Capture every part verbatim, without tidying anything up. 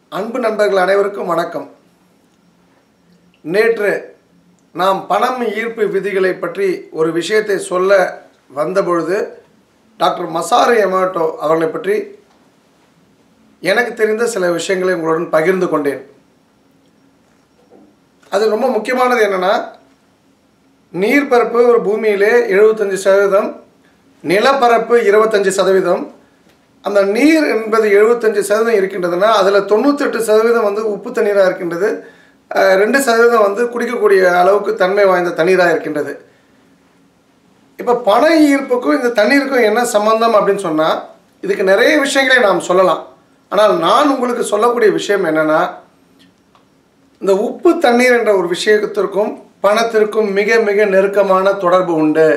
அன்பு நண்பர்கள் அனைவருக்கும் வணக்கம். நேற்று நாம் பணம் ஈர்ப்பு விதிகளை பற்றி ஒரு விஷயத்தை சொல்ல வந்தபொழுது டாக்டர் மசாரு எமோட்டோ அவர்களை பற்றி எனக்கு தெரிந்த சில விஷயங்களை உங்களுடன் பகிர்ந்து கொண்டேன். அது ரொம்ப முக்கியமானது என்னென்னா, நீர்ப்பரப்பு ஒரு பூமியிலே எழுபத்தஞ்சு சதவீதம், நிலப்பரப்பு இருபத்தஞ்சி சதவீதம். அந்த நீர் என்பது எழுபத்தஞ்சு சதவீதம் இருக்கின்றதுன்னா அதில் தொண்ணூற்றெட்டு சதவீதம் வந்து உப்பு தண்ணீராக இருக்கின்றது, ரெண்டு சதவீதம் வந்து குடிக்கக்கூடிய அளவுக்கு தன்மை வாய்ந்த தண்ணீராக இருக்கின்றது. இப்போ பண ஈர்ப்புக்கும் இந்த தண்ணீருக்கும் என்ன சம்பந்தம் அப்படின்னு சொன்னால், இதுக்கு நிறைய விஷயங்களை நாம் சொல்லலாம். ஆனால் நான் உங்களுக்கு சொல்லக்கூடிய விஷயம் என்னென்னா, இந்த உப்பு தண்ணீர் என்ற ஒரு விஷயத்திற்கும் பணத்திற்கும் மிக மிக நெருக்கமான தொடர்பு உண்டு.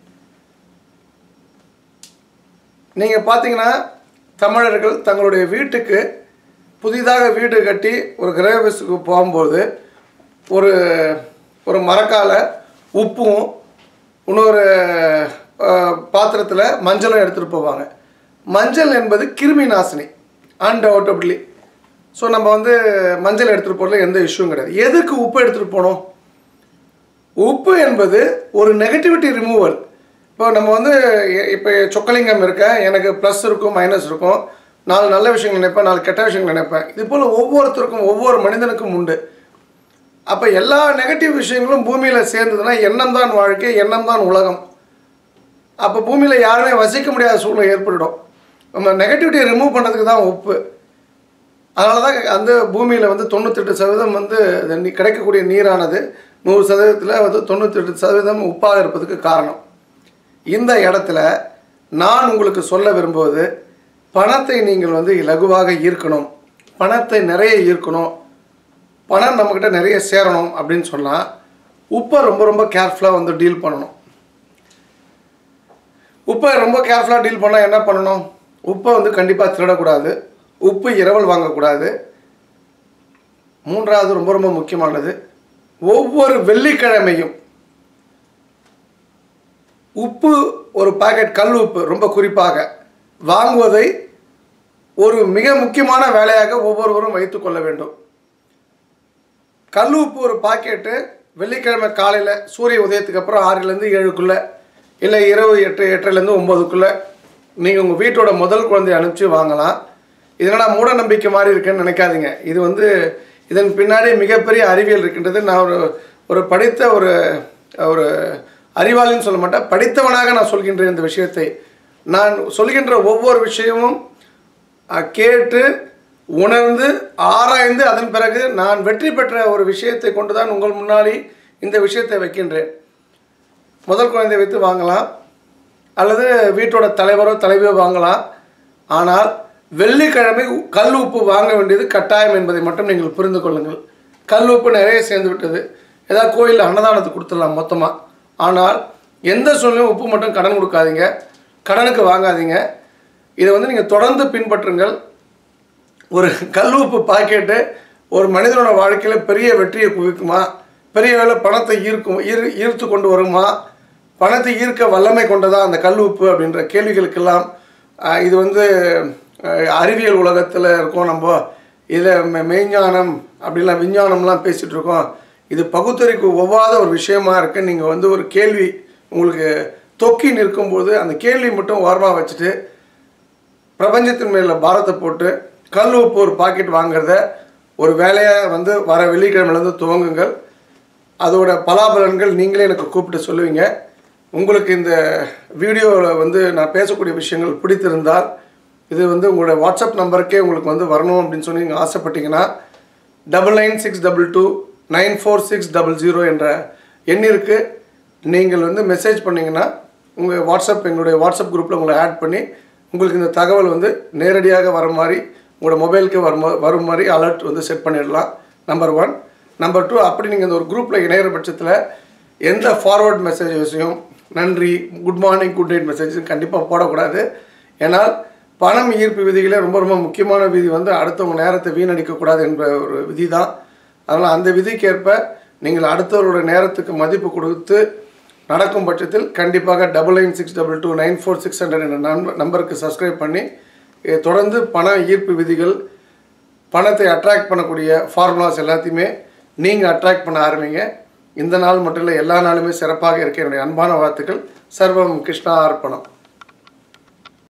நீங்கள் பார்த்தீங்கன்னா, தமிழர்கள் தங்களுடைய வீட்டுக்கு புதிதாக வீடு கட்டி ஒரு கிரகபிரவேசத்துக்கு போகும்போது ஒரு ஒரு மரக்கால உப்பும் இன்னொரு பாத்திரத்தில் மஞ்சளும் எடுத்துகிட்டு போவாங்க. மஞ்சள் என்பது கிருமி நாசினி, அன்டவுட்டபிளி. ஸோ நம்ம வந்து மஞ்சள் எடுத்துகிட்டு போகிறதுல எந்த இஷ்யூவும் கிடையாது. எதுக்கு உப்பு எடுத்துகிட்டு போகணும்? உப்பு என்பது ஒரு நெகட்டிவிட்டி ரிமூவல். இப்போ நம்ம வந்து இப்போ சொக்கலிங்கம் இருக்கேன், எனக்கு ப்ளஸ் இருக்கும் மைனஸ் இருக்கும், நாலு நல்ல விஷயங்கள் நினைப்பேன், நாலு கெட்ட விஷயங்கள் நினைப்பேன். இது போல் ஒவ்வொருத்தருக்கும் ஒவ்வொரு மனிதனுக்கும் உண்டு. அப்போ எல்லா நெகட்டிவ் விஷயங்களும் பூமியில் சேர்ந்ததுன்னா எண்ணம் தான் வாழ்க்கை, எண்ணம் தான் உலகம். அப்போ பூமியில் யாருமே வசிக்க முடியாத சூழ்நிலை ஏற்பட்டுடும். நம்ம நெகட்டிவிட்டியை ரிமூவ் பண்ணுறதுக்கு தான் உப்பு. அதனால தான் அந்த பூமியில் வந்து தொண்ணூற்றெட்டு சதவீதம் வந்து கிடைக்கக்கூடிய நீரானது நூறு சதவீதத்தில் வந்து தொண்ணூற்றெட்டு சதவீதம் உப்பாக இருப்பதுக்கு காரணம். இந்த இடத்துல நான் உங்களுக்கு சொல்ல விரும்புவது, பணத்தை நீங்கள் வந்து இலகுவாக ஈர்க்கணும், பணத்தை நிறைய ஈர்க்கணும், பணம் நம்மக்கிட்ட நிறைய சேரணும் அப்படின்னு சொன்னால் உப்பை ரொம்ப ரொம்ப கேர்ஃபுல்லாக வந்து டீல் பண்ணணும். உப்பை ரொம்ப கேர்ஃபுல்லாக டீல் பண்ணால் என்ன பண்ணணும்? உப்பை வந்து கண்டிப்பாக திருடக்கூடாது, உப்பு இரவல் வாங்கக்கூடாது. மூன்றாவது ரொம்ப ரொம்ப முக்கியமானது, ஒவ்வொரு வெள்ளிக்கிழமையும் உப்பு ஒரு பாக்கெட், கல் உப்பு ரொம்ப குறிப்பாக வாங்குவதை ஒரு மிக முக்கியமான வேலையாக ஒவ்வொருவரும் வைத்து கொள்ள வேண்டும். கல் உப்பு ஒரு பாக்கெட்டு வெள்ளிக்கிழமை காலையில் சூரிய உதயத்துக்கு அப்புறம் ஆறுலேருந்து ஏழுக்குள்ளே, இல்லை இரவு எட்டு எட்டுலேருந்து ஒம்போதுக்குள்ளே நீங்கள் உங்கள் வீட்டோட முதல் குழந்தையை அனுப்பிச்சி வாங்கலாம். இதனால் மூட நம்பிக்கை மாதிரி இருக்குன்னு நினைக்காதீங்க. இது வந்து இதன் பின்னாடி மிகப்பெரிய அறிவியல் இருக்கின்றது. நான் ஒரு ஒரு படித்த ஒரு ஒரு அறிவாளின்னு சொல்ல மாட்டேன், படித்தவனாக நான் சொல்கின்ற இந்த விஷயத்தை, நான் சொல்கின்ற ஒவ்வொரு விஷயமும் கேட்டு உணர்ந்து ஆராய்ந்து அதன் பிறகு நான் வெற்றி பெற்ற ஒரு விஷயத்தை கொண்டு தான் உங்கள் முன்னாடி இந்த விஷயத்தை வைக்கின்றேன். முதல் குழந்தை வைத்து வாங்கலாம், அல்லது வீட்டோட தலைவரோ தலைவியோ வாங்கலாம். ஆனால் வெள்ளிக்கிழமை கல் உப்பு வாங்க வேண்டியது கட்டாயம் என்பதை மட்டும் நீங்கள் புரிந்து கொள்ளுங்கள். கல் உப்பு நிறைய சேர்ந்து விட்டது, ஏதாவது கோயிலில் அன்னதானத்துக்கு கொடுத்துடலாம் மொத்தமாக. ஆனால் எந்த சூழ்நிலையும் உப்பு மட்டும் கடன் கொடுக்காதீங்க, கடனுக்கு வாங்காதீங்க. இதை வந்து நீங்கள் தொடர்ந்து பின்பற்றுங்கள். ஒரு கல் உப்பு பாக்கெட்டு ஒரு மனிதனோட வாழ்க்கையில் பெரிய வெற்றியை குவிக்குமா? பெரிய வேலை பணத்தை ஈர்க்கும் ஈர் ஈர்த்து கொண்டு வருமா? பணத்தை ஈர்க்க வல்லமை கொண்டதா அந்த கல் உப்பு அப்படின்ற கேள்விகளுக்கெல்லாம் இது வந்து அறிவியல் உலகத்தில் இருக்கோம். நம்ம இதில் மெய்ஞானம் அப்படிலாம் விஞ்ஞானம்லாம் பேசிகிட்டு இருக்கோம். இது பகுத்தறிவுக்கு ஒவ்வாத ஒரு விஷயமா இருக்குது. நீங்கள் வந்து ஒரு கேள்வி உங்களுக்கு தொக்கி நிற்கும்போது அந்த கேள்வி மட்டும் ஓரமாக வச்சுட்டு பிரபஞ்சத்தின் மேலே பாரத்தை போட்டு கல் உப்பு ஒரு பாக்கெட் வாங்கிறத ஒரு வேலையாக வந்து வர வெள்ளிக்கிழமையிலேருந்து துவங்குங்கள். அதோட பலாபலன்கள் நீங்களே எனக்கு கூப்பிட்டு சொல்லுவீங்க. உங்களுக்கு இந்த வீடியோவில் வந்து நான் பேசக்கூடிய விஷயங்கள் பிடித்திருந்தால் இது வந்து உங்களோட வாட்ஸ்அப் நம்பருக்கே உங்களுக்கு வந்து வரணும் அப்படின்னு சொல்லி நீங்கள் ஆசைப்பட்டீங்கன்னா double nine six double two nine four six double zero என்ற எண்ணிற்கு நீங்கள் வந்து மெசேஜ் பண்ணிங்கன்னா உங்கள் வாட்ஸ்அப் எங்களுடைய வாட்ஸ்அப் குரூப்பில் உங்களை ஆட் பண்ணி உங்களுக்கு இந்த தகவல் வந்து நேரடியாக வர மாதிரி உங்களோட மொபைலுக்கு வரும் வரும் மாதிரி அலர்ட் வந்து செட் பண்ணிடலாம். Number one. நம்பர் டூ, அப்படி நீங்கள் இந்த ஒரு குரூப்பில் இணையிற பட்சத்தில் எந்த ஃபார்வர்ட் மெசேஜஸையும் நன்றி, குட் மார்னிங், குட் நைட் மெசேஜஸும் கண்டிப்பாக போடக்கூடாது. ஏன்னால் பணம் ஈர்ப்பு விதிகளே ரொம்ப ரொம்ப முக்கியமான விதி வந்து அடுத்தவங்க நேரத்தை வீணடிக்கக்கூடாது என்ற ஒரு விதி தான். அதனால் அந்த விதிக்கேற்ப நீங்கள் அடுத்தவரோட நேரத்துக்கு மதிப்பு கொடுத்து நடக்கும் பட்சத்தில் கண்டிப்பாக double nine six double two nine four six hundred என்ற நம்பருக்கு சப்ஸ்கிரைப் பண்ணி தொடர்ந்து பண ஈர்ப்பு விதிகள் பணத்தை அட்ராக்ட் பண்ணக்கூடிய ஃபார்முலாஸ் எல்லாத்தையுமே நீங்கள் அட்ராக்ட் பண்ண ஆரம்பிங்க. இந்த நாள் மட்டும் இல்லை, எல்லா நாளுமே சிறப்பாக இருக்க என்னுடைய அன்பான வாழ்த்துக்கள். சர்வம் கிருஷ்ணா அர்ப்பணம்.